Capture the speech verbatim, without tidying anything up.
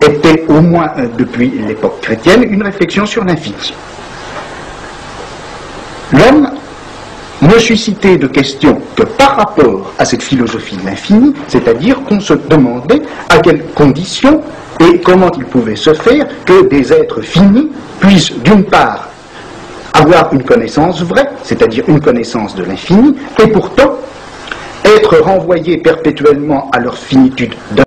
était, au moins euh, depuis l'époque chrétienne, une réflexion sur l'infini. L'homme ne suscitait de questions que par rapport à cette philosophie de l'infini, c'est-à-dire qu'on se demandait à quelles conditions et comment il pouvait se faire que des êtres finis puissent d'une part avoir une connaissance vraie, c'est-à-dire une connaissance de l'infini, et pourtant être renvoyés perpétuellement à leur finitude d'un